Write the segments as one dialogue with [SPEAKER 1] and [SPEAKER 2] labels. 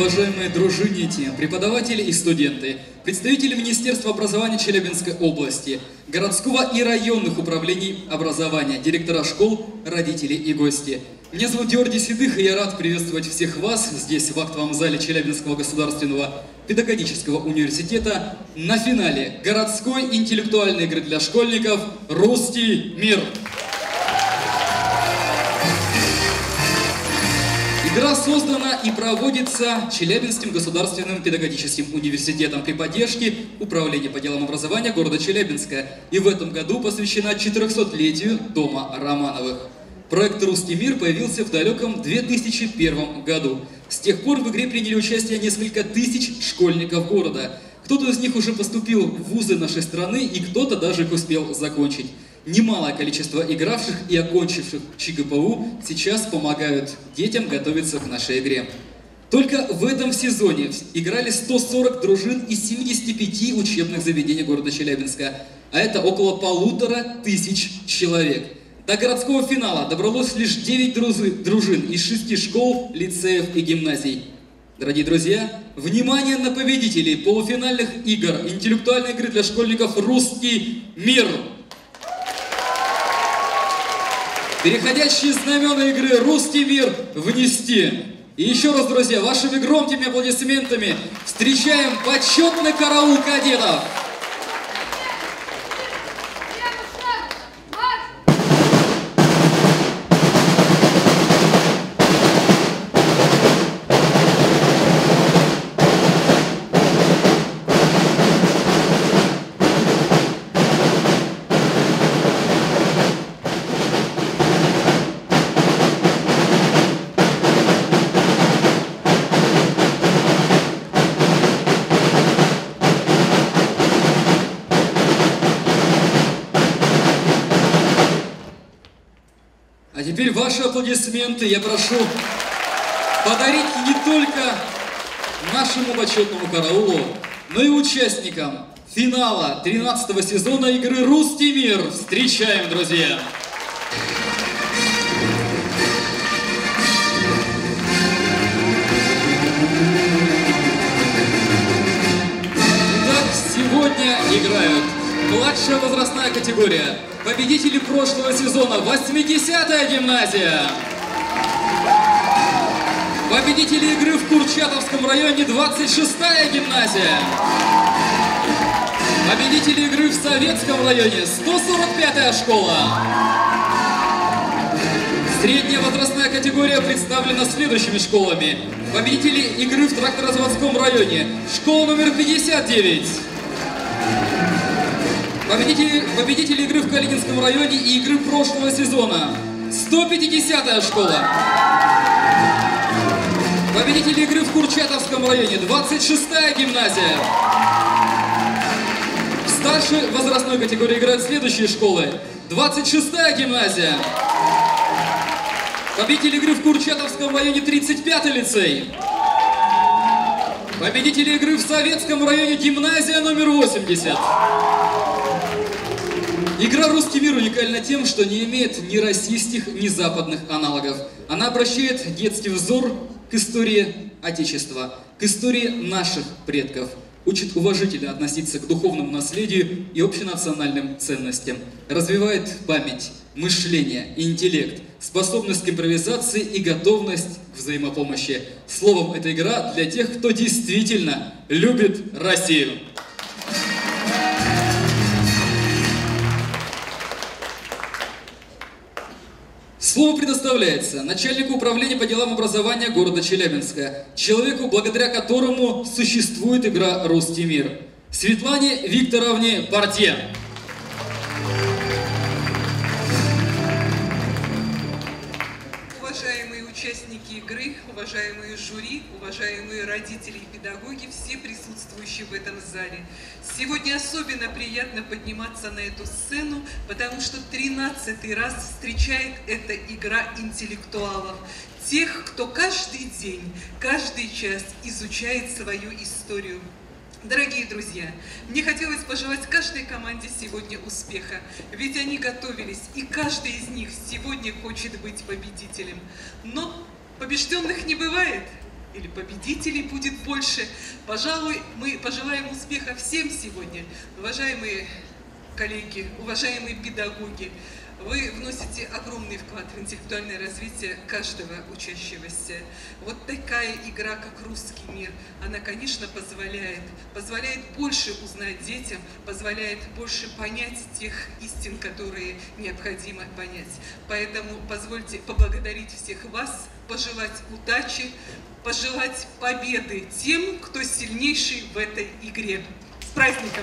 [SPEAKER 1] уважаемые дружинники, преподаватели и студенты, представители Министерства образования Челябинской области, городского и районных управлений образования, директора школ, родители и гости. Меня зовут Георгий Седых, и я рад приветствовать всех вас здесь, в актовом зале Челябинского государственного педагогического университета на финале городской интеллектуальной игры для школьников «Русский мир». Игра создана и проводится Челябинским государственным педагогическим университетом при поддержке Управления по делам образования города Челябинска и в этом году посвящена 400-летию Дома Романовых. Проект «Русский мир» появился в далеком 2001 году. С тех пор в игре приняли участие несколько тысяч школьников города. Кто-то из них уже поступил в вузы нашей страны, и кто-то даже их успел закончить. Немалое количество игравших и окончивших ЧГПУ сейчас помогают детям готовиться к нашей игре. Только в этом сезоне играли 140 дружин из 75 учебных заведений города Челябинска, а это около 1500 человек. До городского финала добралось лишь 9 дружин из 6 школ, лицеев и гимназий. Дорогие друзья, внимание на победителей полуфинальных игр интеллектуальной игры для школьников «Русский мир». Переходящие знамена игры «Русский мир» внести. И еще раз, друзья, вашими громкими аплодисментами встречаем почетный караул кадетов. А теперь ваши аплодисменты я прошу подарить не только нашему почетному караулу, но и участникам финала 13-го сезона игры «Русский мир». Встречаем, друзья! Итак, сегодня играют младшая возрастная категория. Победители прошлого сезона 80-я гимназия. Победители игры в Курчатовском районе 26-я гимназия. Победители игры в Советском районе 145-я школа. Средняя возрастная категория представлена следующими школами. Победители игры в Тракторозаводском районе. Школа номер 59. Победители игры в Калининском районе и игры прошлого сезона. 150-я школа. Победители игры в Курчатовском районе. 26-я гимназия. В старшей возрастной категории играют следующие школы. 26-я гимназия. Победители игры в Курчатовском районе. 35-й лицей. Победители игры в Советском районе. Гимназия номер 80. Игра «Русский мир» уникальна тем, что не имеет ни российских, ни западных аналогов. Она обращает детский взор к истории Отечества, к истории наших предков, учит уважительно относиться к духовному наследию и общенациональным ценностям, развивает память, мышление, интеллект, способность к импровизации и готовность к взаимопомощи. Словом, эта игра для тех, кто действительно любит Россию. Слово предоставляется начальнику управления по делам образования города Челябинска, человеку, благодаря которому существует игра «Русский мир», Светлане Викторовне Портье.
[SPEAKER 2] Уважаемые участники игры, уважаемые жюри, уважаемые родители и педагоги, все присутствующие в этом зале. Сегодня особенно приятно подниматься на эту сцену, потому что 13-й раз встречает эта игра интеллектуалов. Тех, кто каждый день, каждый час изучает свою историю. Дорогие друзья, мне хотелось пожелать каждой команде сегодня успеха, ведь они готовились, и каждый из них сегодня хочет быть победителем. Но побежденных не бывает. или победителей будет больше. Пожалуй, мы пожелаем успеха всем сегодня. Уважаемые коллеги, уважаемые педагоги, вы вносите огромный вклад в интеллектуальное развитие каждого учащегося. Вот такая игра, как «Русский мир», она, конечно, позволяет больше узнать детям, позволяет больше понять тех истин, которые необходимо понять. Поэтому позвольте поблагодарить всех вас, пожелать удачи, пожелать победы тем, кто сильнейший в этой игре. С праздником!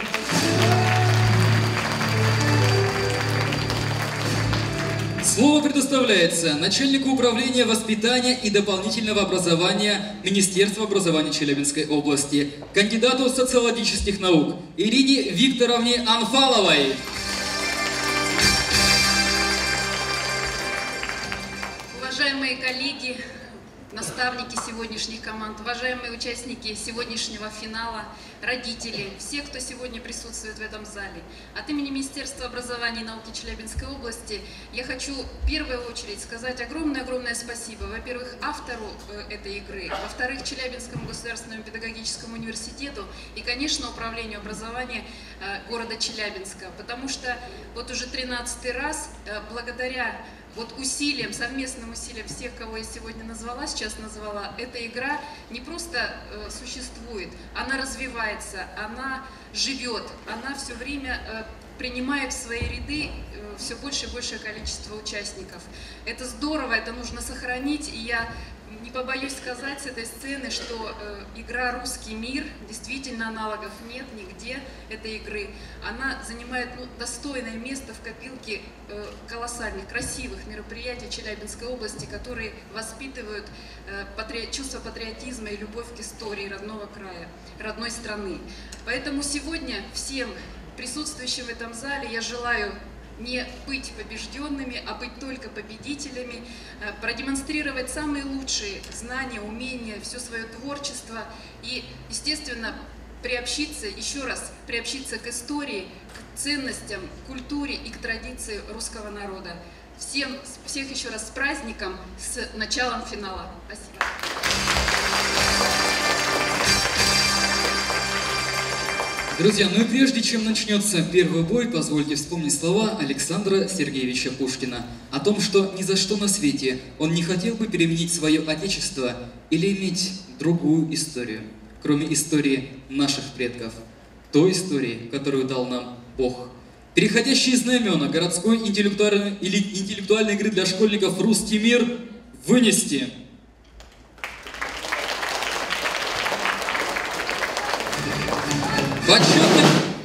[SPEAKER 1] Слово предоставляется начальнику управления воспитания и дополнительного образования Министерства образования Челябинской области, кандидату социологических наук Ирине Викторовне Анфаловой.
[SPEAKER 3] Уважаемые коллеги, наставники сегодняшних команд, уважаемые участники сегодняшнего финала, родители, все, кто сегодня присутствует в этом зале. От имени Министерства образования и науки Челябинской области я хочу в первую очередь сказать огромное-огромное спасибо, во-первых, автору этой игры, во-вторых, Челябинскому государственному педагогическому университету и, конечно, Управлению образования города Челябинска, потому что вот уже 13-й раз благодаря усилиям, совместным усилиям всех, кого я сегодня сейчас назвала, эта игра не просто существует, она развивается, она живет, она все время принимает в свои ряды все больше и большее количество участников. Это здорово, это нужно сохранить, и я не побоюсь сказать с этой сцены, что игра «Русский мир», действительно аналогов нет нигде этой игры. Она занимает достойное место в копилке колоссальных, красивых мероприятий Челябинской области, которые воспитывают чувство патриотизма и любовь к истории родного края, родной страны. Поэтому сегодня всем присутствующим в этом зале я желаю не быть побежденными, а быть только победителями, продемонстрировать самые лучшие знания, умения, все свое творчество и, естественно, еще раз приобщиться к истории, к ценностям, к культуре и к традиции русского народа. Всех еще раз с праздником, с началом финала. Спасибо.
[SPEAKER 1] Друзья, ну и прежде чем начнется первый бой, позвольте вспомнить слова Александра Сергеевича Пушкина о том, что ни за что на свете он не хотел бы переменить свое отечество или иметь другую историю, кроме истории наших предков, той истории, которую дал нам Бог. Переходящие знамена городской интеллектуальной игры для школьников «Русский мир» вынести. Почетный...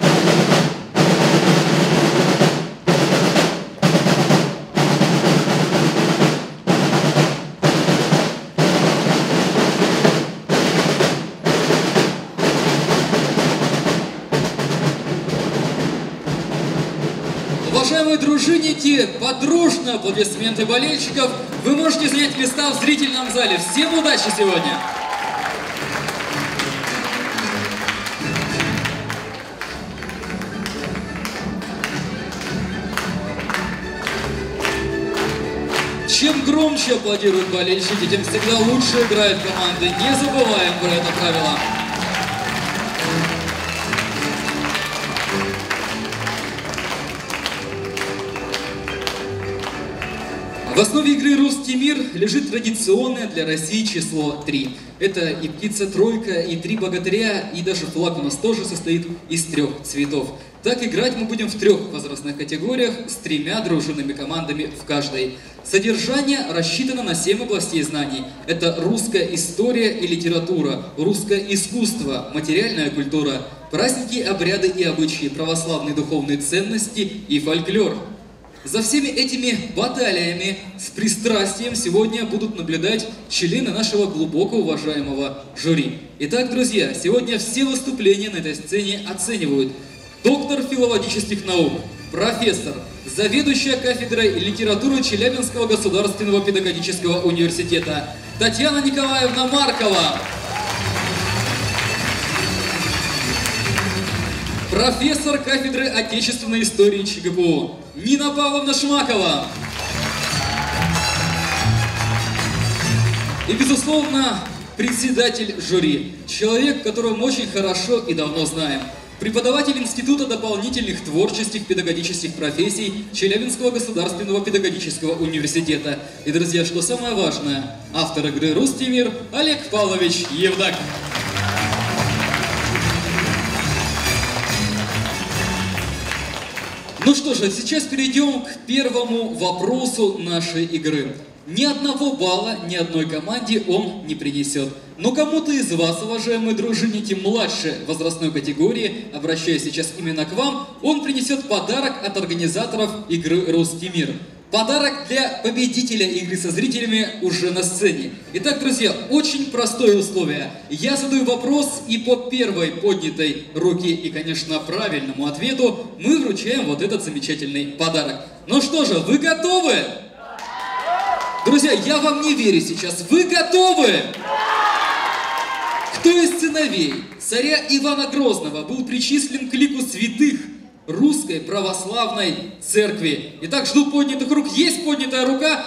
[SPEAKER 1] Уважаемые дружинники, подружно аплодисменты болельщиков. Вы можете занять места в зрительном зале. Всем удачи сегодня! Чем громче аплодируют болельщики, тем всегда лучше играют команды. Не забываем про это правило. В основе игры «Русский мир» лежит традиционное для России число 3. Это и птица-тройка, и 3 богатыря, и даже флаг у нас тоже состоит из 3 цветов. Так играть мы будем в 3 возрастных категориях с 3 дружинными командами в каждой. Содержание рассчитано на 7 областей знаний. Это русская история и литература, русское искусство, материальная культура, праздники, обряды и обычаи, православные духовные ценности и фольклор. За всеми этими баталиями с пристрастием сегодня будут наблюдать члены нашего глубоко уважаемого жюри. Итак, друзья, сегодня все выступления на этой сцене оценивают доктор филологических наук, профессор, заведующая кафедрой литературы Челябинского государственного педагогического университета Татьяна Николаевна Маркова, профессор кафедры отечественной истории ЧГПУ Нина Павловна Шмакова и, безусловно, председатель жюри, человек, которого мы очень хорошо и давно знаем, преподаватель Института дополнительных творческих педагогических профессий Челябинского государственного педагогического университета. И, друзья, что самое важное, автор игры «Рустемир» Олег Павлович Евдак. Ну что же, сейчас перейдем к первому вопросу нашей игры. Ни одного балла ни одной команде он не принесет. Но кому-то из вас, уважаемые дружинники младшей возрастной категории, обращаясь сейчас именно к вам, он принесет подарок от организаторов игры «Рустемир». Подарок для победителя игры со зрителями уже на сцене. Итак, друзья, очень простое условие. Я задаю вопрос, и по первой поднятой руке и, конечно, правильному ответу мы вручаем вот этот замечательный подарок. Ну что же, вы готовы? Друзья, я вам не верю сейчас. Вы готовы? Кто из сыновей царя Ивана Грозного был причислен к лику святых Русской Православной Церкви? Итак, жду поднятых рук. Есть поднятая рука?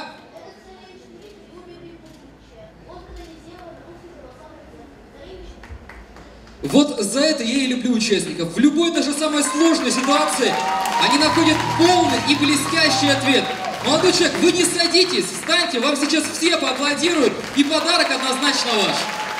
[SPEAKER 1] Вот за это я и люблю участников. В любой даже самой сложной ситуации они находят полный и блестящий ответ. Молодой человек, вы не садитесь, встаньте, вам сейчас все поаплодируют, и подарок однозначно ваш.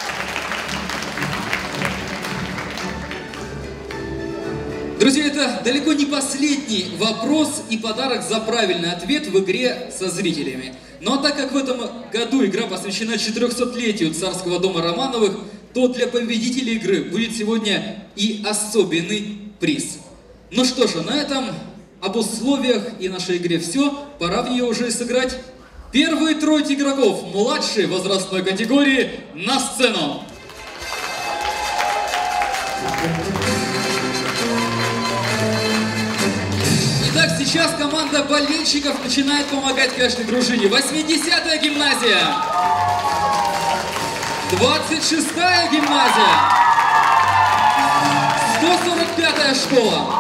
[SPEAKER 1] Друзья, это далеко не последний вопрос и подарок за правильный ответ в игре со зрителями. Ну а так как в этом году игра посвящена 400-летию Царского дома Романовых, то для победителей игры будет сегодня и особенный приз. Ну что же, на этом об условиях и нашей игре все. Пора в нее уже сыграть. Первые тройки игроков младшей возрастной категории на сцену. Итак, сейчас команда болельщиков начинает помогать каждой дружине. 80-я гимназия, 26-я гимназия, 145-я школа.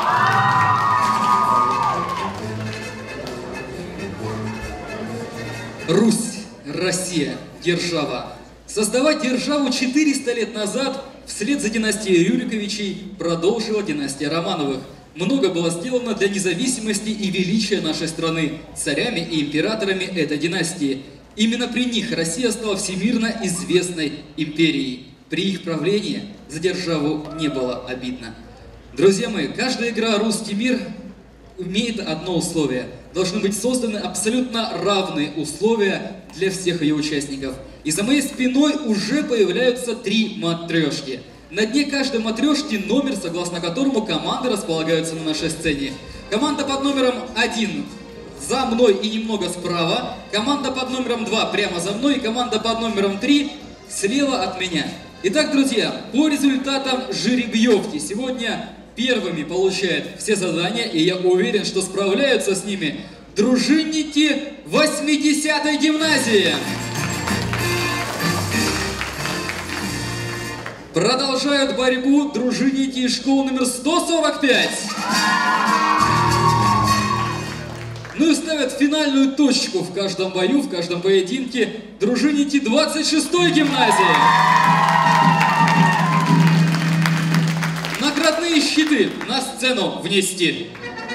[SPEAKER 1] Русь, Россия, держава. Создавать державу 400 лет назад вслед за династией Рюриковичей продолжила династия Романовых. Много было сделано для независимости и величия нашей страны царями и императорами этой династии. Именно при них Россия стала всемирно известной империей. При их правлении за державу не было обидно. Друзья мои, каждая игра «Рустемир» имеет одно условие. Должны быть созданы абсолютно равные условия для всех ее участников. И за моей спиной уже появляются 3 матрешки. На дне каждой матрешки номер, согласно которому команды располагаются на нашей сцене. Команда под номером 1 за мной и немного справа. Команда под номером 2 прямо за мной. И команда под номером 3 слева от меня. Итак, друзья, по результатам жеребьевки сегодня первыми получают все задания, и я уверен, что справляются с ними дружинники 80-й гимназии. Продолжают борьбу дружинники из школы номер 145. Ну и ставят финальную точку в каждом бою, в каждом поединке дружинники 26-й гимназии. Наградные щиты на сцену внести.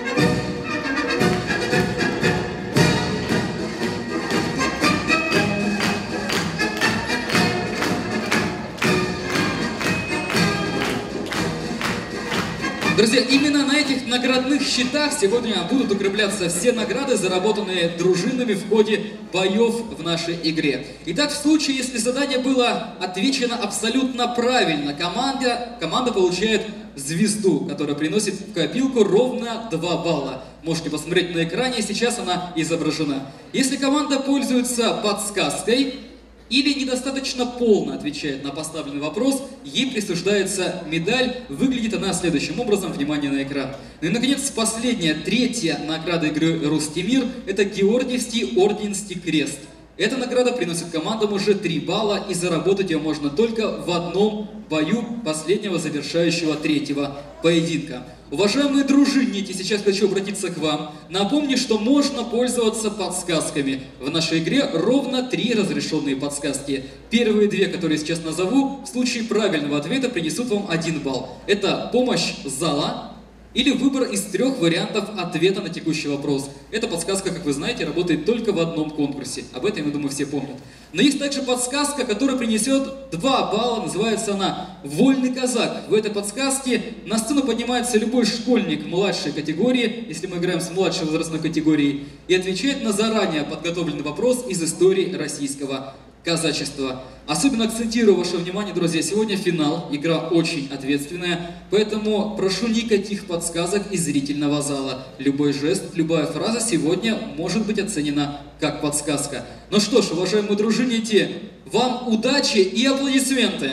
[SPEAKER 1] Друзья, именно на этих наградных щитах сегодня будут укрепляться все награды, заработанные дружинами в ходе боев в нашей игре. Итак, в случае, если задание было отвечено абсолютно правильно, команда получает звезду, которая приносит в копилку ровно 2 балла. Можете посмотреть на экране, сейчас она изображена. Если команда пользуется подсказкой или недостаточно полно отвечает на поставленный вопрос, ей присуждается медаль. Выглядит она следующим образом. Внимание на экран. Ну и, наконец, последняя, 3-я награда игры «Рустемир» – это Георгиевский орденский крест. Эта награда приносит командам уже 3 балла, и заработать ее можно только в одном бою последнего завершающего 3-го поединка. Уважаемые дружинники, сейчас хочу обратиться к вам. Напомню, что можно пользоваться подсказками. В нашей игре ровно 3 разрешенные подсказки. Первые 2, которые сейчас назову, в случае правильного ответа принесут вам 1 балл. Это помощь зала или выбор из 3 вариантов ответа на текущий вопрос. Эта подсказка, как вы знаете, работает только в одном конкурсе. Об этом, я думаю, все помнят. Но есть также подсказка, которая принесет 2 балла. Называется она «Вольный казак». В этой подсказке на сцену поднимается любой школьник младшей категории, если мы играем с младшей возрастной категорией, и отвечает на заранее подготовленный вопрос из истории российского казачества. Особенно акцентирую ваше внимание, друзья, сегодня финал, игра очень ответственная, поэтому прошу никаких подсказок из зрительного зала. Любой жест, любая фраза сегодня может быть оценена как подсказка. Ну что ж, уважаемые дружинники, вам удачи и аплодисменты!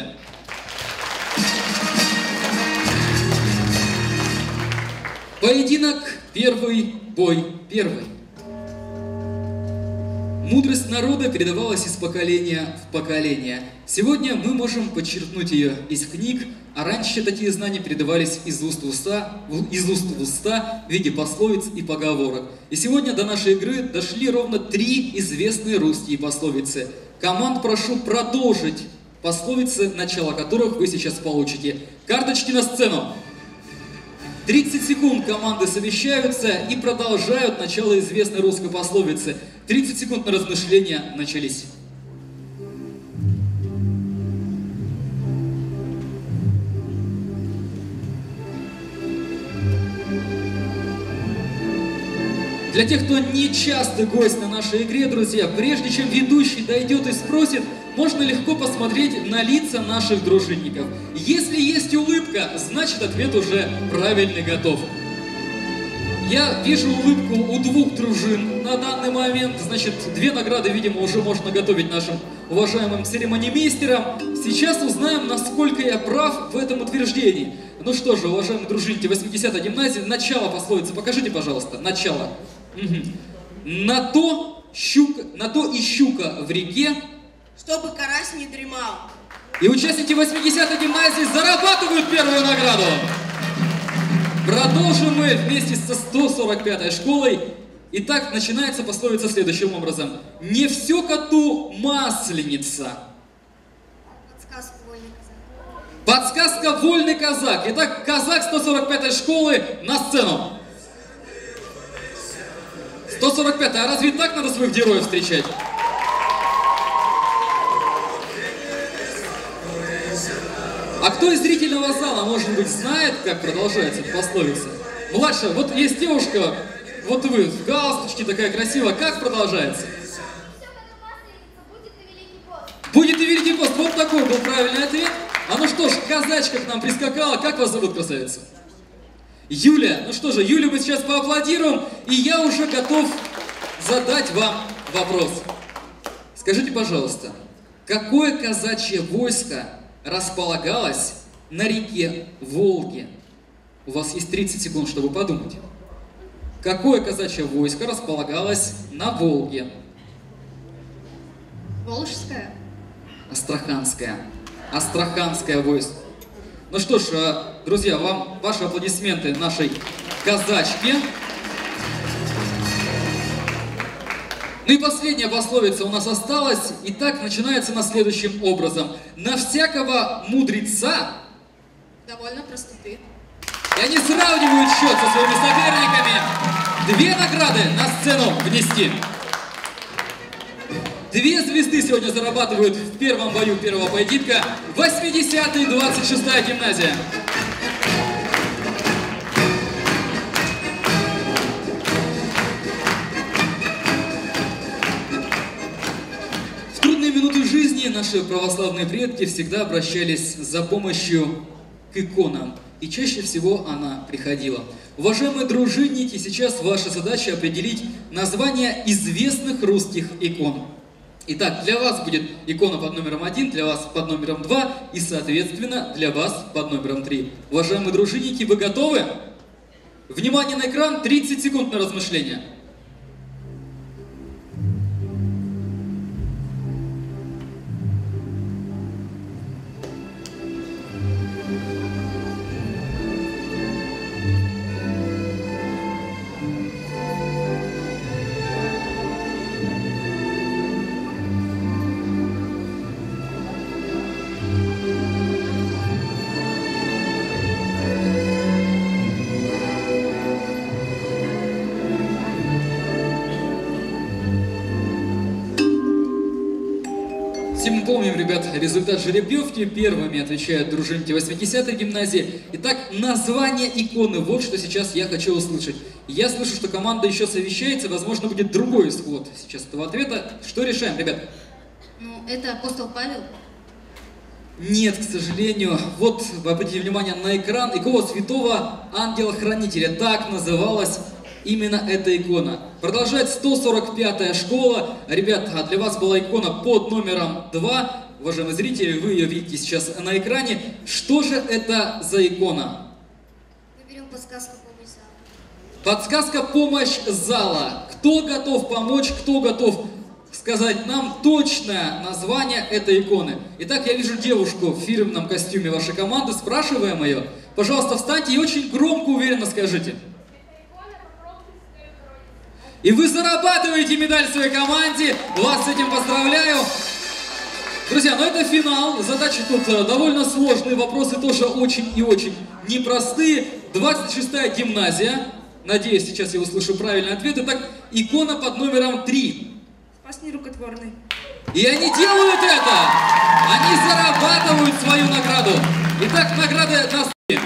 [SPEAKER 1] Поединок первый, бой первый. Мудрость народа передавалась из поколения в поколение. Сегодня мы можем подчеркнуть ее из книг, а раньше такие знания передавались из уст в уста в виде пословиц и поговорок. И сегодня до нашей игры дошли ровно 3 известные русские пословицы. Команд прошу продолжить пословицы, начало которых вы сейчас получите. Карточки на сцену! 30 секунд команды совещаются и продолжают начало известной русской пословицы. 30 секунд на размышления начались. Для тех, кто не частый гость на нашей игре, друзья, прежде чем ведущий дойдет и спросит, можно легко посмотреть на лица наших дружинников. Если есть улыбка, значит ответ уже правильный, готов. Я вижу улыбку у 2 дружин на данный момент, значит 2 награды, видимо, уже можно готовить нашим уважаемым церемонимейстерам. Сейчас узнаем, насколько я прав в этом утверждении. Ну что же, уважаемые дружинники 80-й гимназии, начало пословицы покажите, пожалуйста, начало. Угу. На то и щука в реке,
[SPEAKER 4] чтобы карась не дремал.
[SPEAKER 1] И участники 80-й гимназии зарабатывают первую награду. Продолжим мы вместе со 145-й школой. Итак, начинается пословица следующим образом. Не все коту масленица.
[SPEAKER 4] Подсказка «Вольный казак».
[SPEAKER 1] Подсказка «Вольный казак». Итак, казак 145-й школы на сцену. 145-й, а разве так надо своих героев встречать? А кто из зрительного зала, может быть, знает, как продолжается эта пословица? Младшая, вот есть девушка, вот вы, в галстучке такая красивая, как продолжается? Будет и великий пост. Вот такой был правильный ответ. А ну что ж, казачка к нам прискакала. Как вас зовут, красавица? Юля. Ну что же, Юлю мы сейчас поаплодируем, и я уже готов задать вам вопрос. Скажите, пожалуйста, какое казачье войско располагалось на реке Волге? У вас есть 30 секунд, чтобы подумать. Какое казачье войско располагалось на Волге?
[SPEAKER 3] Волжская?
[SPEAKER 1] Астраханское. Астраханское войско. Ну что ж, друзья, вам ваши аплодисменты нашей казачке. Ну и последняя пословица у нас осталась. Итак, начинается она следующим образом. На всякого мудреца...
[SPEAKER 4] Довольно простуты.
[SPEAKER 1] И они сравнивают счет со своими соперниками. 2 награды на сцену внести. 2 звезды сегодня зарабатывают в первом бою первого поединка 80-й 26-я гимназия. В трудные минуты жизни наши православные предки всегда обращались за помощью к иконам. И чаще всего она приходила. Уважаемые дружинники, сейчас ваша задача определить название известных русских икон. Итак, для вас будет икона под номером 1, для вас под номером 2 и, соответственно, для вас под номером 3. Уважаемые дружинники, вы готовы? Внимание на экран, 30 секунд на размышление. говорят результат жеребьевки. Первыми отвечают дружинники 80-й гимназии. Итак, название иконы. Вот что сейчас я хочу услышать. Я слышу, что команда еще совещается. Возможно, будет другой исход сейчас этого ответа. Что решаем, ребят?
[SPEAKER 4] Ну, это апостол Павел.
[SPEAKER 1] Нет, к сожалению. Вот, вы обратите внимание на экран. Икона святого ангела-хранителя. Так называлась именно эта икона. Продолжает 145-я школа. Ребят, а для вас была икона под номером 2. Уважаемые зрители, вы ее видите сейчас на экране. Что же это за икона?
[SPEAKER 4] Мы берем подсказку «Помощь зала».
[SPEAKER 1] Подсказка «Помощь зала». Кто готов помочь, кто готов сказать нам точное название этой иконы? Итак, я вижу девушку в фирменном костюме вашей команды. Спрашиваем ее. Пожалуйста, встаньте и очень громко, уверенно скажите. И вы зарабатываете медаль своей команде. Вас с этим поздравляю. Друзья, ну это финал. Задачи тут довольно сложные. Вопросы тоже очень и очень непростые. 26-я гимназия. Надеюсь, сейчас я услышу правильный ответ. Итак, икона под номером 3.
[SPEAKER 4] Спас нерукотворный.
[SPEAKER 1] И они делают это! Они зарабатывают свою награду. Итак, награды на столе.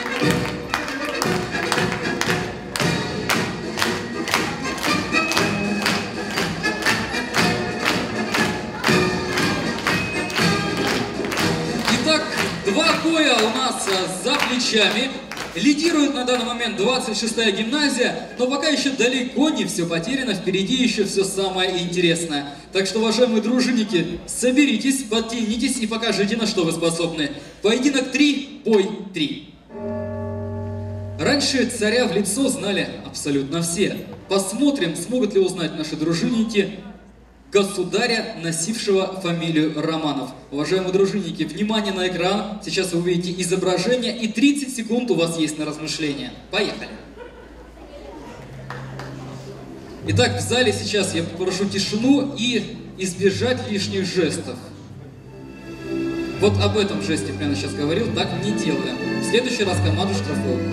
[SPEAKER 1] Итак, 2 боя у нас за плечами. Лидирует на данный момент 26-я гимназия, но пока еще далеко не все потеряно, впереди еще все самое интересное. Так что, уважаемые дружинники, соберитесь, подтянитесь и покажите, на что вы способны. Поединок 3, бой 3. Раньше царя в лицо знали абсолютно все. Посмотрим, смогут ли узнать наши дружинники государя, носившего фамилию Романов. Уважаемые дружинники, внимание на экран. Сейчас вы увидите изображение, и 30 секунд у вас есть на размышление. Поехали. Итак, в зале сейчас я попрошу тишину и избежать лишних жестов. Вот об этом жесте прямо сейчас говорил, так не делаем. В следующий раз команду штрафуем.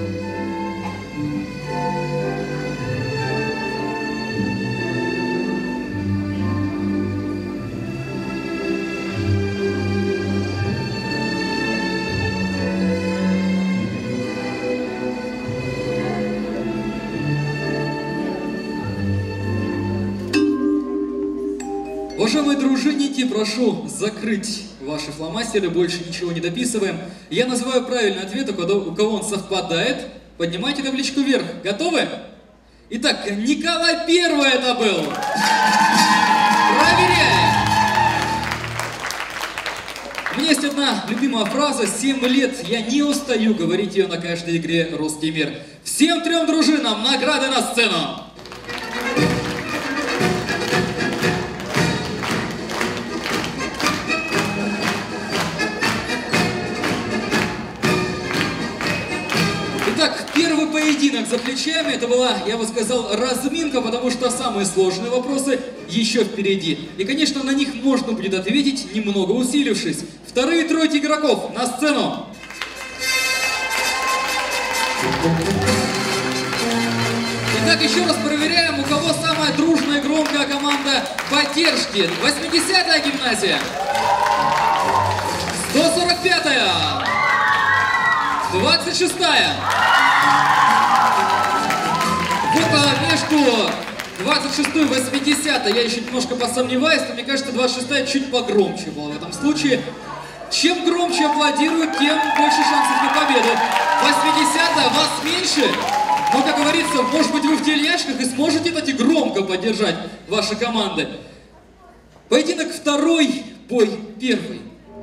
[SPEAKER 1] Уважаемые дружинники, прошу закрыть ваши фломастеры, больше ничего не дописываем. Я называю правильный ответ, у кого он совпадает. Поднимайте табличку вверх. Готовы? Итак, Николай I это был. Проверяем. У меня есть одна любимая фраза: 7 лет я не устаю говорить ее на каждой игре «Русский мир». Всем 3 дружинам награды на сцену. Итак, первый поединок за плечами. Это была, я бы сказал, разминка, потому что самые сложные вопросы еще впереди. И, конечно, на них можно будет ответить, немного усилившись. Вторые 3 игроков на сцену. Итак, еще раз проверяем, у кого самая дружная, громкая команда поддержки. 80-я гимназия. 145-я. 26-я. Вот между 26-й и 80-й я еще немножко посомневаюсь, но мне кажется, 26-я чуть погромче была в этом случае. Чем громче аплодируют, тем больше шансов на победу. 80-я вас меньше, но, как говорится, может быть, вы в тельняшках и сможете, кстати, громко поддержать ваши команды. Поединок 2, бой 1.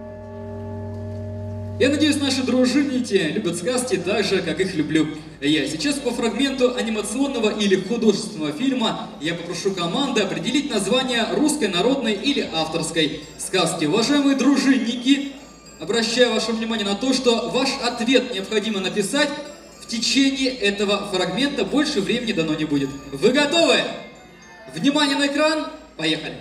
[SPEAKER 1] Я надеюсь, наши дружинники любят сказки так же, как их люблю я. Сейчас по фрагменту анимационного или художественного фильма я попрошу команды определить название русской, народной или авторской сказки. Уважаемые дружинники, обращаю ваше внимание на то, что ваш ответ необходимо написать в течение этого фрагмента. Больше времени дано не будет. Вы готовы? Внимание на экран. Поехали.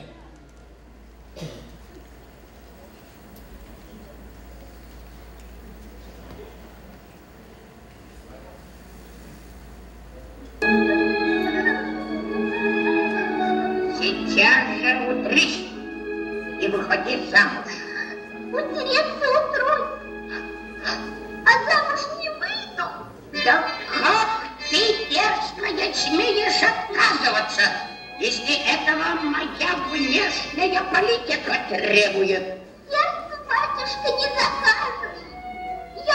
[SPEAKER 5] Сейчас же утрись и выходи замуж. утереться утрой. А замуж не выйду. Да как ты, дерзкая, смеешь отказываться, если этого моя внешняя политика требует? Сердце, батюшка, не заказывай. Я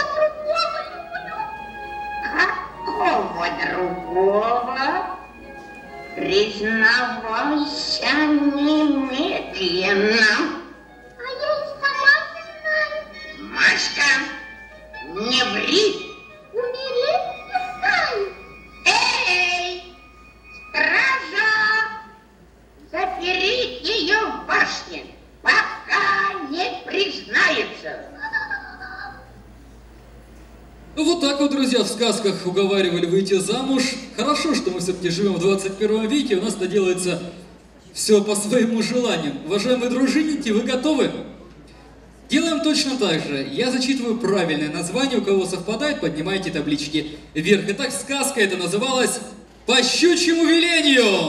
[SPEAKER 5] другого люблю. Какого другого? Признавайся немедленно. А я и сама не знаю. Машка, не ври. Умереть не знаю. Эй, стража, запереть ее в башне, пока не признается.
[SPEAKER 1] Вот так вот, друзья, в сказках уговаривали выйти замуж. Хорошо, что мы все-таки живем в 21 веке, у нас это делается все по своему желанию. Уважаемые дружинники, вы готовы? Делаем точно так же. Я зачитываю правильное название, у кого совпадает, поднимайте таблички вверх. Итак, сказка эта называлась «По щучьему велению».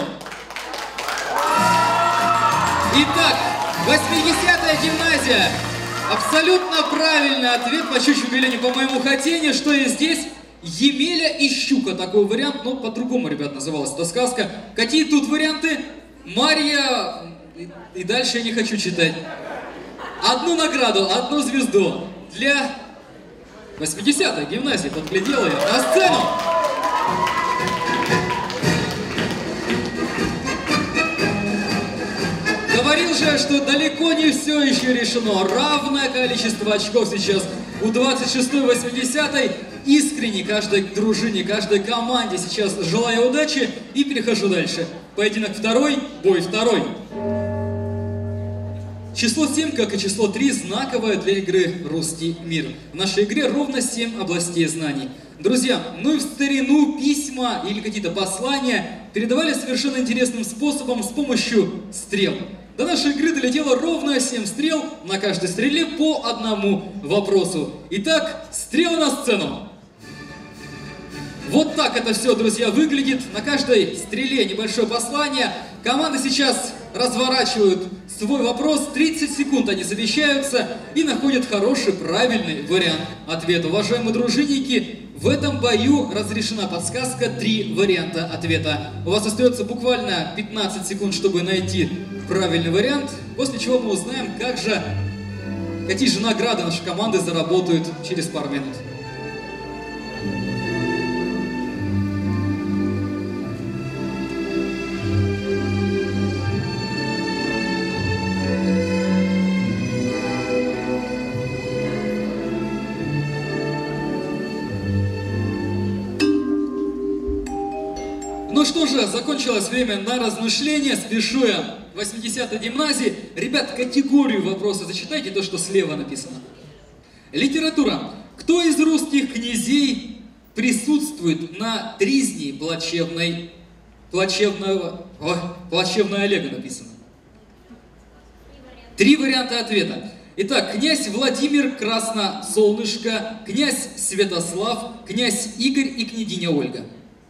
[SPEAKER 1] Итак, 80-я гимназия. Абсолютно правильный ответ по щучьему велению, по моему хотению. Что есть здесь? Емеля и щука. Такой вариант, но по-другому, ребят, называлась эта сказка. Какие тут варианты? Марья... И дальше я не хочу читать. Одну награду, одну звезду для 80-й гимназии. Подглядел ее на сцену. Говорил же, что далеко не все еще решено. Равное количество очков сейчас у 26-й, 80-й. Искренне каждой дружине, каждой команде сейчас желаю удачи и перехожу дальше. Поединок второй, бой второй. Число 7, как и число 3, знаковое для игры «Русский мир». В нашей игре ровно 7 областей знаний. Друзья, ну и в старину письма или какие-то послания передавали совершенно интересным способом с помощью стрел. До нашей игры долетело ровно 7 стрел, на каждой стреле по одному вопросу. Итак, стрелы на сцену. Вот так это все, друзья, выглядит. На каждой стреле небольшое послание. Команды сейчас разворачивают свой вопрос. 30 секунд они совещаются и находят хороший, правильный вариант ответа. Уважаемые дружинники, в этом бою разрешена подсказка 3 варианта ответа. У вас остается буквально 15 секунд, чтобы найти правильный вариант, после чего мы узнаем, какие же награды наши команды заработают через пару минут. Ну что же, закончилось время на размышления. Спешу я 80-й гимназии. Ребят, категорию вопроса зачитайте, то, что слева написано. Литература. Кто из русских князей присутствует на тризне плачевного Олега написано? 3 варианта ответа. Итак, князь Владимир Красносолнышко, князь Святослав, князь Игорь и княгиня Ольга.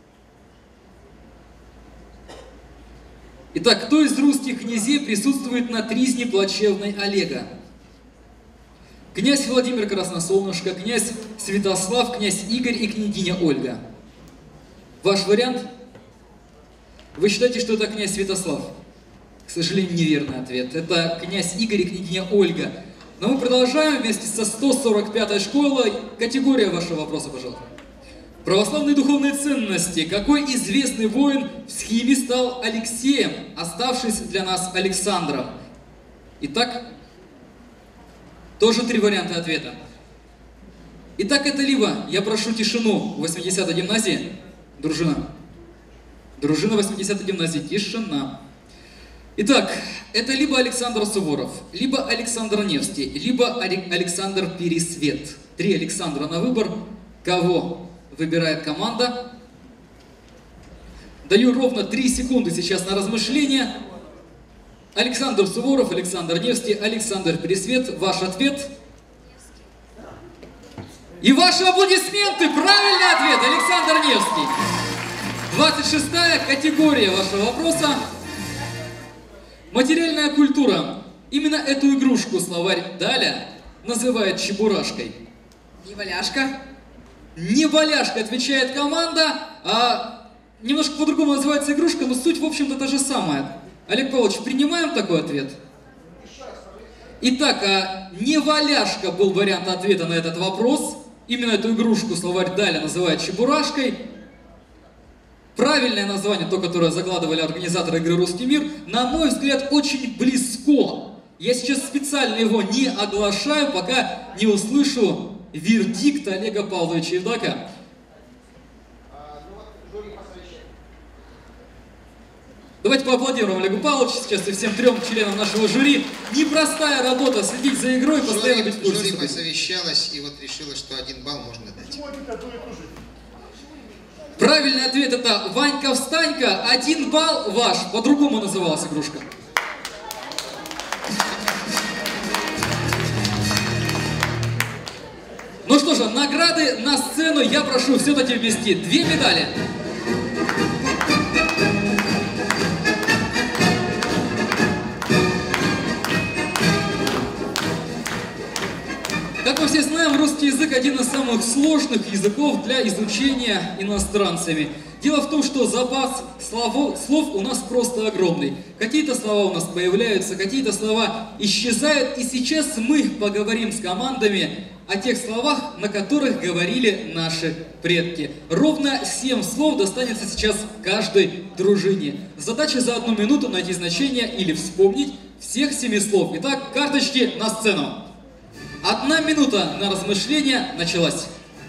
[SPEAKER 1] Итак, кто из русских князей присутствует на тризне плачевной Олега? Князь Владимир Красносолнышко, князь Святослав, князь Игорь и княгиня Ольга. Ваш вариант? Вы считаете, что это князь Святослав? К сожалению, неверный ответ. Это князь Игорь и княгиня Ольга. Но мы продолжаем вместе со 145-й школой. Категория вашего вопроса, пожалуйста. Православные духовные ценности. Какой известный воин в схеме стал Алексеем, оставшись для нас Александром? Итак, тоже 3 варианта ответа. Итак, это либо, я прошу тишину в 80-й гимназии, дружина. Дружина 80-й гимназии, тишина. Итак, это либо Александр Суворов, либо Александр Невский, либо Александр Пересвет. 3 Александра на выбор. Кого выбирает команда? Даю ровно 3 секунды сейчас на размышление. Александр Суворов, Александр Невский, Александр Пересвет. Ваш ответ? И ваши аплодисменты! Правильный ответ! Александр Невский. 26-я категория вашего вопроса. Материальная культура. Именно эту игрушку словарь Даля называют чебурашкой?
[SPEAKER 6] Неваляшка.
[SPEAKER 1] Неваляшка, отвечает команда. Немножко по-другому называется игрушка, но суть, в общем-то, та же самая. Олег Павлович, принимаем такой ответ? Итак, неваляшка был вариант ответа на этот вопрос. Именно эту игрушку словарь Даля называют чебурашкой. Правильное название, то, которое закладывали организаторы игры «Русский мир», на мой взгляд, очень близко. Я сейчас специально его не оглашаю, пока не услышу вердикт Олега Павловича Евдака. Давайте поаплодируем Олегу Павловичу сейчас и всем трем членам нашего жюри. Непростая работа следить за игрой, постоянно быть в курсе.
[SPEAKER 7] Жюри посовещалась и вот решила, что 1 балл можно дать.
[SPEAKER 1] Правильный ответ это Ванька Встанька. 1 балл ваш. По-другому называлась игрушка. Ну что же, награды на сцену я прошу все-таки ввести 2 медали. Как мы все знаем, русский язык один из самых сложных языков для изучения иностранцами. Дело в том, что запас слов у нас просто огромный. Какие-то слова у нас появляются, какие-то слова исчезают. И сейчас мы поговорим с командами о тех словах, на которых говорили наши предки. Ровно 7 слов достанется сейчас каждой дружине. Задача за 1 минуту найти значение или вспомнить всех 7 слов. Итак, карточки на сцену. 1 минута на размышление началась.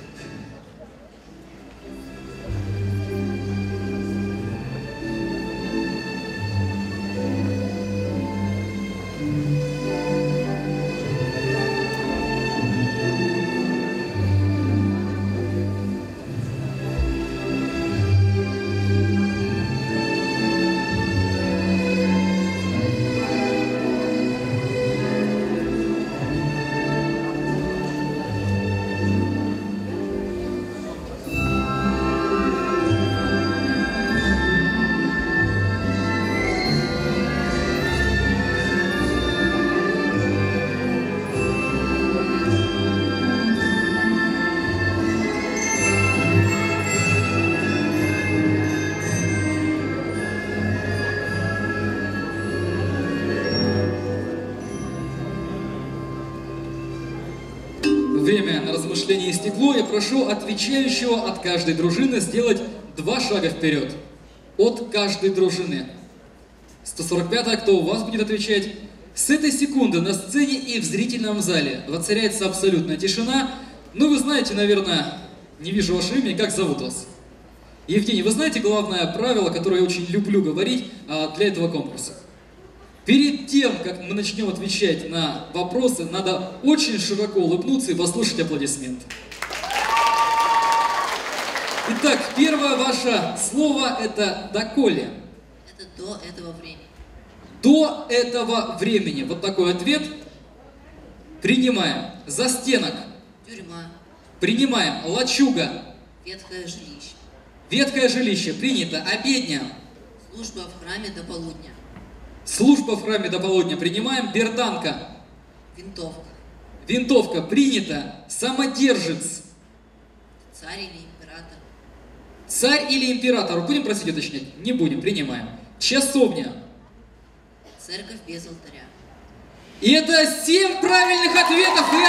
[SPEAKER 1] Время на размышление истекло. Я прошу отвечающего от каждой дружины сделать 2 шага вперед. От каждой дружины. 145-я, кто у вас будет отвечать? С этой секунды на сцене и в зрительном зале воцаряется абсолютная тишина. Ну, вы знаете, наверное, не вижу ваше имя, как зовут вас? Евгений, вы знаете главное правило, которое я очень люблю говорить для этого конкурса? Перед тем, как мы начнем отвечать на вопросы, надо очень широко улыбнуться и послушать аплодисменты. Итак, первое ваше слово – это «доколе».
[SPEAKER 8] Это до этого времени.
[SPEAKER 1] До этого времени. Вот такой ответ. Принимаем. Застенок.
[SPEAKER 8] Тюрьма.
[SPEAKER 1] Принимаем. Лачуга.
[SPEAKER 8] Ветхое жилище.
[SPEAKER 1] Ветхое жилище. Принято. Обедня.
[SPEAKER 8] Служба в храме до полудня.
[SPEAKER 1] Служба в храме до полудня. Принимаем. Берданка.
[SPEAKER 8] Винтовка.
[SPEAKER 1] Винтовка. Принято. Самодержец.
[SPEAKER 8] Царь или император.
[SPEAKER 1] Царь или император. Будем просить уточнять? Не будем. Принимаем. Часовня.
[SPEAKER 8] Церковь без алтаря.
[SPEAKER 1] И это 7 правильных ответов. И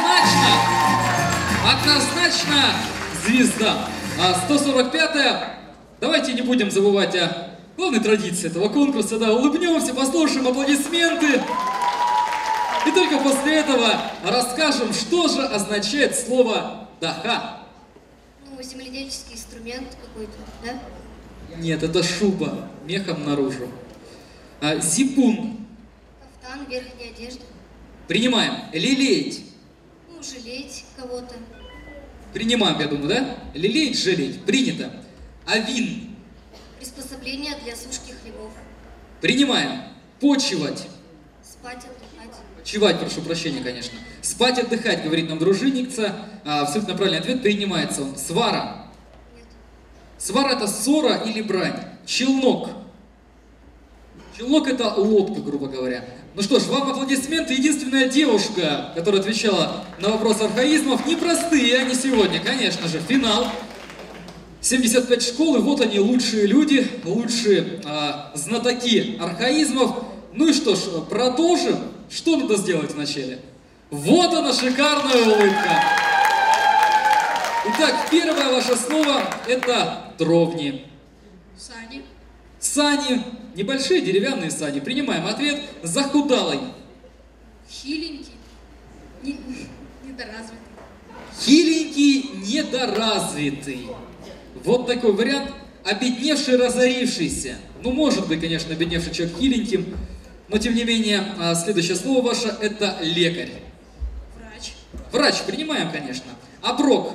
[SPEAKER 1] однозначно звезда. 145-я. Давайте не будем забывать о главной традиции этого конкурса. Да, улыбнемся, послушаем аплодисменты. И только после этого расскажем, что же означает слово «даха».
[SPEAKER 4] Ну, земледельческий инструмент какой-то, да?
[SPEAKER 1] Нет, это шуба, мехом наружу. Зипун.
[SPEAKER 4] Кафтан, верхняя одежда.
[SPEAKER 1] Принимаем. Лелеять.
[SPEAKER 4] Ну, жалеть кого-то.
[SPEAKER 1] Принимаем, я думаю, да? Лелеять, жалеть. Принято. Авин.
[SPEAKER 4] Приспособление для сушки хлебов.
[SPEAKER 1] Принимаем. Почивать.
[SPEAKER 4] Спать, отдыхать.
[SPEAKER 1] Почивать, прошу прощения, конечно. Спать, отдыхать, говорит нам дружинница. Абсолютно правильный ответ. Принимается он. Свара.
[SPEAKER 4] Нет.
[SPEAKER 1] Свара – это ссора или брань. Челнок. Челнок – это лодка, грубо говоря. Ну что ж, вам аплодисменты. Единственная девушка, которая отвечала на вопрос архаизмов, непростые они сегодня, конечно же, финал. 75 школ, и вот они, лучшие люди, лучшие знатоки архаизмов. Ну и что ж, продолжим. Что надо сделать вначале? Вот она, шикарная улыбка. Итак, первое ваше слово – это дровни.
[SPEAKER 3] Сани.
[SPEAKER 1] Сани. Небольшие деревянные сани. Принимаем ответ. Захудалый.
[SPEAKER 3] Хиленький. Недоразвитый.
[SPEAKER 1] Хиленький, недоразвитый. Вот такой вариант. Обедневший, разорившийся. Ну, может быть, конечно, обедневший человек хиленьким, но, тем не менее, следующее слово ваше – это лекарь.
[SPEAKER 3] Врач.
[SPEAKER 1] Врач. Принимаем, конечно. Оброк.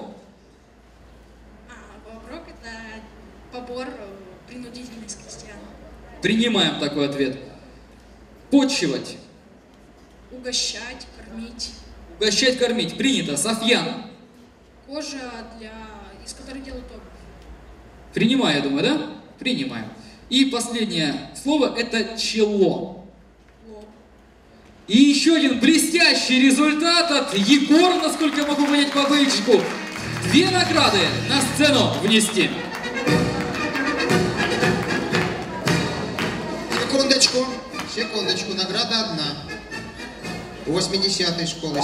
[SPEAKER 3] Оброк – это побор принудительный с крестьян.
[SPEAKER 1] Принимаем такой ответ. Почивать.
[SPEAKER 3] Угощать, кормить.
[SPEAKER 1] Угощать, кормить. Принято. Софьян.
[SPEAKER 3] Кожа, из которой делают обувь.
[SPEAKER 1] Принимаю, я думаю, да? Принимаем. И последнее слово – это чело.
[SPEAKER 3] Лоб.
[SPEAKER 1] И еще один блестящий результат от Егора, насколько я могу понять по бейджику. 2 награды на сцену внести.
[SPEAKER 7] Секундочку, секундочку, награда одна. У 80-й школы 7,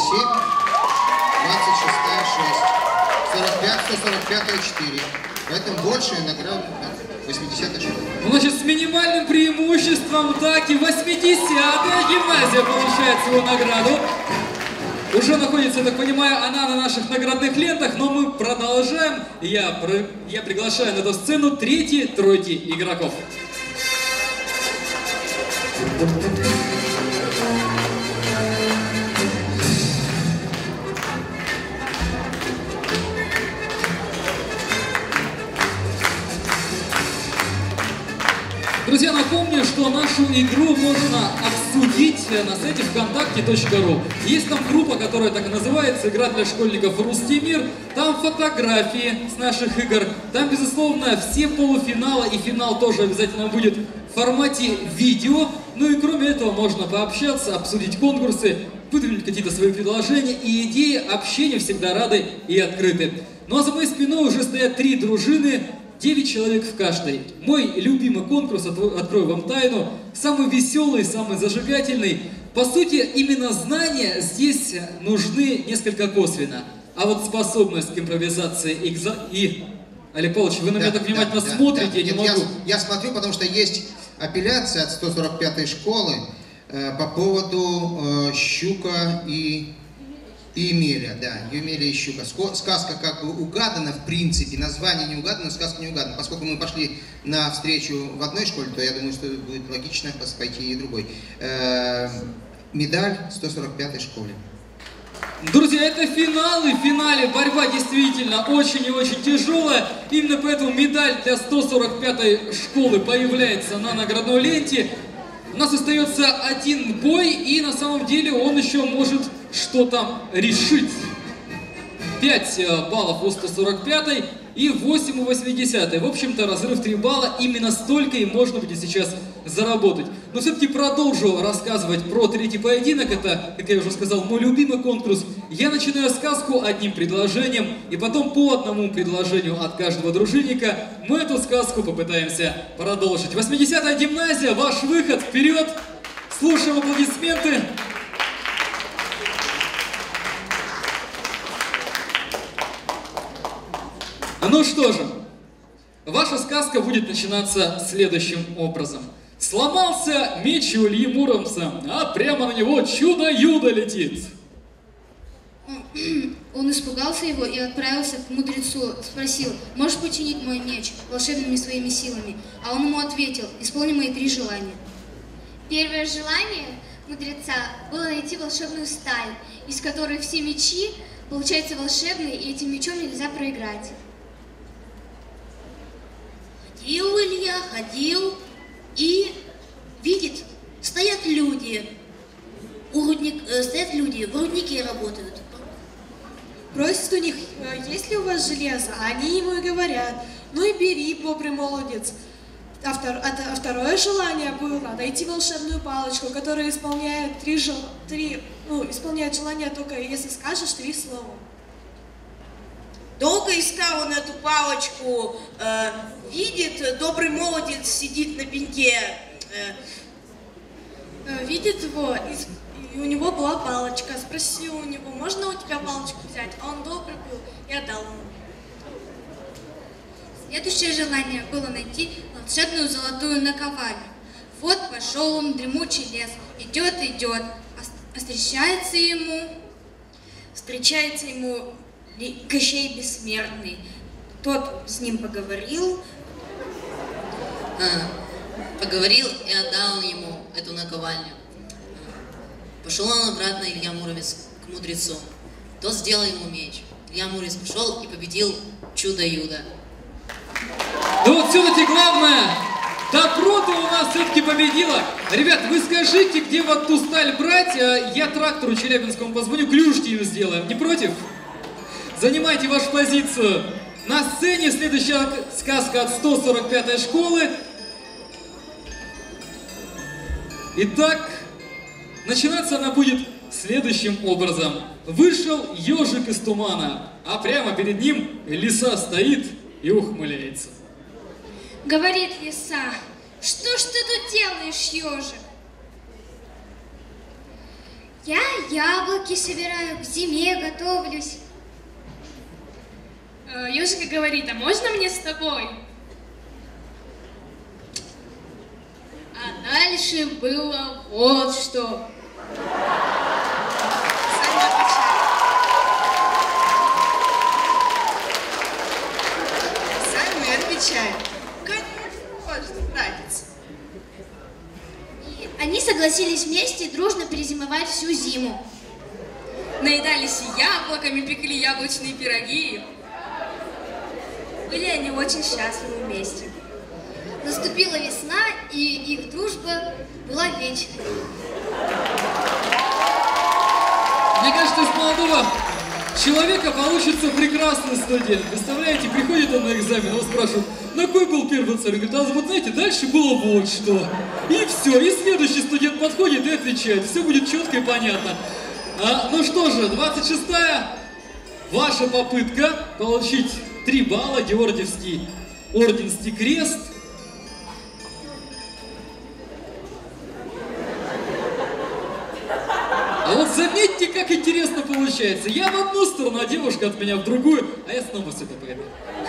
[SPEAKER 7] 26-я 6, 45-я 4. Поэтому большая награда 80-й школы.
[SPEAKER 1] Ну, значит, с минимальным преимуществом, так и 80-я гимназия получает свою награду. Уже находится, я так понимаю, она на наших наградных лентах, но мы продолжаем. Я приглашаю на эту сцену 3-й тройки игроков. Друзья, напомню, что нашу игру можно обсудить на сайте вконтакте.ру. Есть там группа, которая так и называется, «Игра для школьников Русский мир». Там фотографии с наших игр. Там, безусловно, все полуфиналы и финал тоже обязательно будет в формате видео. Ну и кроме этого можно пообщаться, обсудить конкурсы, выдвинуть какие-то свои предложения и идеи. Общения всегда рады и открыты. Ну а за моей спиной уже стоят 3 дружины. 9 человек в каждой. Мой любимый конкурс, открою вам тайну, самый веселый, самый зажигательный. По сути, именно знания здесь нужны несколько косвенно. А вот способность к импровизации и... Олег Павлович, вы на меня так внимательно смотрите, я не могу.
[SPEAKER 7] Я смотрю, потому что есть апелляция от 145-й школы по поводу Щука и Емеля, да, Емеля и Щука. Сказка как бы угадана, в принципе, название не угадано, сказка не угадана. Поскольку мы пошли на встречу в одной школе, то я думаю, что будет логично пойти и другой. Медаль 145-й школе.
[SPEAKER 1] Друзья, это финал, и в финале борьба действительно очень и очень тяжелая. Именно поэтому медаль для 145-й школы появляется на наградной ленте. У нас остается 1 бой, и на самом деле он еще может что-то решить. 5 баллов у 145-й и 8 у 80-й. В общем-то, разрыв 3 балла, именно столько и можно будет сейчас заработать. Но все-таки продолжу рассказывать про 3-й поединок. Это, как я уже сказал, мой любимый конкурс. Я начинаю сказку одним предложением, и потом по одному предложению от каждого дружинника мы эту сказку попытаемся продолжить. 80-я гимназия, ваш выход, вперед! Слушаем аплодисменты. Ну что же, ваша сказка будет начинаться следующим образом. Сломался меч у Ильи Муромца, а прямо на него чудо-юдо летит.
[SPEAKER 4] Он испугался его и отправился к мудрецу, спросил: «Можешь починить мой меч волшебными своими силами?» А он ему ответил: «Исполни мои 3 желания».
[SPEAKER 9] Первое желание мудреца было найти волшебную сталь, из которой все мечи получаются волшебные, и этим мечом нельзя проиграть.
[SPEAKER 8] Ходил Илья, ходил, и видит, стоят люди, в руднике работают.
[SPEAKER 10] Просит у них: есть ли у вас железо? А они ему и говорят: ну и бери, добрый молодец. второе желание было найти волшебную палочку, которая исполняет исполняет желание только если скажешь 3 слова.
[SPEAKER 8] Долго искал он эту палочку, видит, добрый молодец сидит на пеньке.
[SPEAKER 10] Видит его, и у него была палочка. Спросил у него, можно у тебя палочку взять? А он добрый был и отдал ему.
[SPEAKER 4] Следующее желание было найти волшебную золотую наковальню. Вот пошел он в дремучий лес, идет, а встречается ему Кощей Бессмертный. Тот с ним поговорил.
[SPEAKER 11] Поговорил и отдал ему эту наковальню. Пошел он обратно, Илья Муромец, к мудрецу. Тот сделал ему меч. Илья Муромец пошел и победил чудо-юдо.
[SPEAKER 1] Ну вот все-таки главное, добро-то у нас все-таки победила. Ребят, вы скажите, где вот ту сталь брать, я трактору челябинскому позвоню, клюшки ее сделаем. Не против? Занимайте вашу позицию. На сцене следующая сказка от 145-й школы. Итак, начинаться она будет следующим образом. Вышел ежик из тумана, а прямо перед ним лиса стоит и ухмыляется.
[SPEAKER 9] Говорит лиса: что ж ты тут делаешь, ежик? Я яблоки собираю, к зиме готовлюсь.
[SPEAKER 12] Ежик говорит: а можно мне с тобой? А дальше было вот что.
[SPEAKER 6] Сами отвечаем. Конечно, братец.
[SPEAKER 9] И они согласились вместе дружно перезимовать всю зиму.
[SPEAKER 12] Наедались яблоками, пекли яблочные пироги.
[SPEAKER 10] Были они очень счастливы вместе.
[SPEAKER 9] Наступила весна, и их дружба была вечной.
[SPEAKER 1] Мне кажется, из молодого человека получится прекрасный студент. Представляете, приходит он на экзамен, его спрашивают, на какой был первый царь? Он говорит, а вот знаете, дальше было вот что. И все, и следующий студент подходит и отвечает. Все будет четко и понятно. Ну что же, 26-я ваша попытка получить 3 балла, Георгиевский орденский крест. А вот заметьте, как интересно получается. Я в одну сторону, а девушка от меня в другую, а я снова сюда пойду.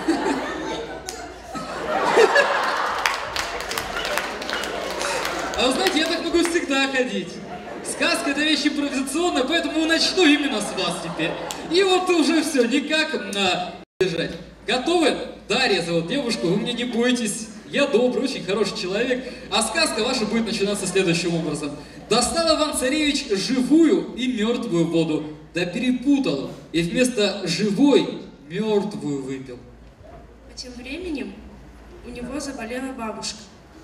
[SPEAKER 1] А вы знаете, я так могу всегда ходить. Сказка — это вещь импровизационная, поэтому начну именно с вас теперь. И вот уже все, никак бежать. Готовы? Дарья зовут девушку, вы меня не бойтесь. Я добрый, очень хороший человек. А сказка ваша будет начинаться следующим образом. Достал Иван-царевич живую и мертвую воду, да перепутал, и вместо живой мертвую выпил.
[SPEAKER 10] А тем временем у него заболела бабушка.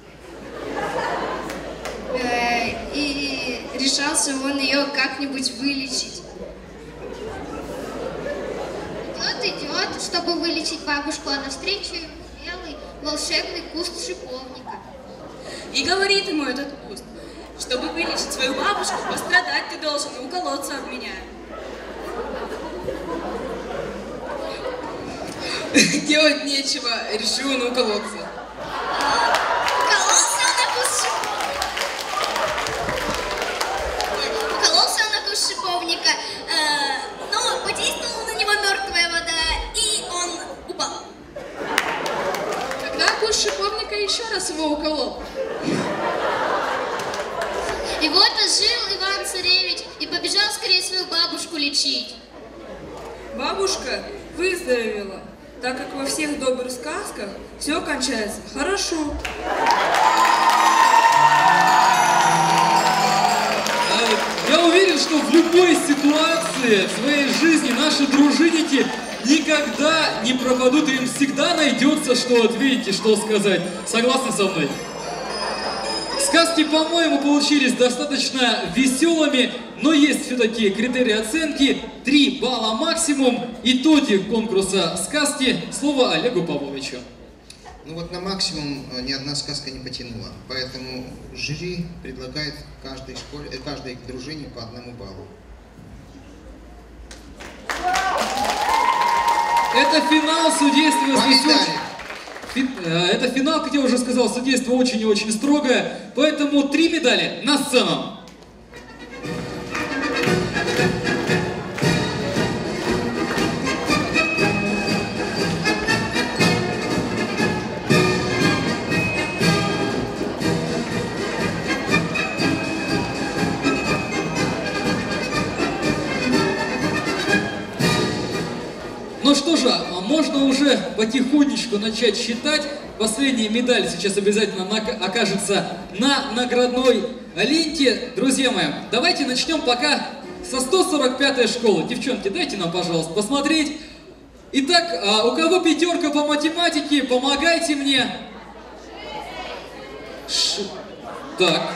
[SPEAKER 9] И решался он ее как-нибудь вылечить. Идет, чтобы вылечить бабушку, а навстречу ему белый волшебный куст шиповника.
[SPEAKER 12] И говорит ему этот куст: чтобы вылечить свою бабушку, пострадать ты должен и уколоться об меня. Делать нечего, решил он уколоться.
[SPEAKER 9] Укололся он на куст шиповника, но подействовала на него мертвая вода, и он упал.
[SPEAKER 12] Тогда куст шиповника еще раз его уколол.
[SPEAKER 9] И вот ожил Иван-царевич и побежал скорее свою бабушку лечить.
[SPEAKER 10] Бабушка выздоровела, так как во всех добрых сказках все кончается хорошо.
[SPEAKER 1] Я уверен, что в любой ситуации в своей жизни наши дружинники никогда не пропадут, и им всегда найдется, что ответить и что сказать. Согласны со мной? Сказки, по-моему, получились достаточно веселыми, но есть все-таки критерии оценки. 3 балла максимум. Итоги конкурса сказки. Слово Олегу Павловичу.
[SPEAKER 7] Ну вот на максимум ни одна сказка не потянула. Поэтому жюри предлагает каждой дружине по 1 баллу.
[SPEAKER 1] Это финал, судейство это финал, как я уже сказал, судейство очень и очень строгое, поэтому 3 медали на сцену. Ну что же, можно уже потихонечку начать считать. Последняя медаль сейчас обязательно окажется на наградной ленте. Друзья мои, давайте начнем пока со 145-й школы. Девчонки, дайте нам, пожалуйста, посмотреть. Итак, у кого 5 по математике, помогайте мне. Так,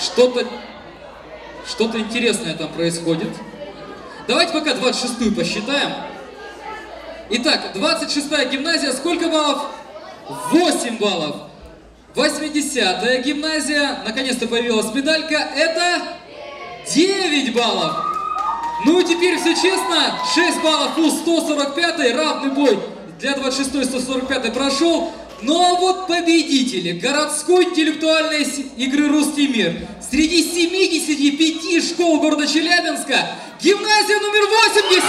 [SPEAKER 1] что-то интересное там происходит. Давайте пока 26-ю посчитаем. Итак, 26-я гимназия, сколько баллов? 8 баллов. 80-я гимназия, наконец-то появилась медалька, это 9 баллов. Ну, теперь все честно, 6 баллов у 145-й, равный бой для 26-й и 145-й прошел. Ну а вот победители городской интеллектуальной игры «Русский мир» среди 75 школ города Челябинска, гимназия номер 80!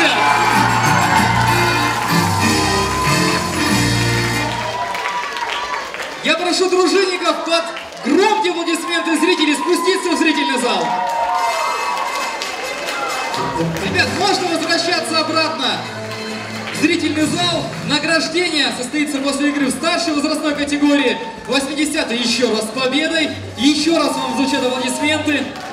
[SPEAKER 1] Я прошу дружинников под громкие аплодисменты зрителей спуститься в зрительный зал. Ребят, можно возвращаться обратно в зрительный зал. Награждение состоится после игры в старшей возрастной категории. 80-й еще раз с победой. Еще раз вам звучат аплодисменты.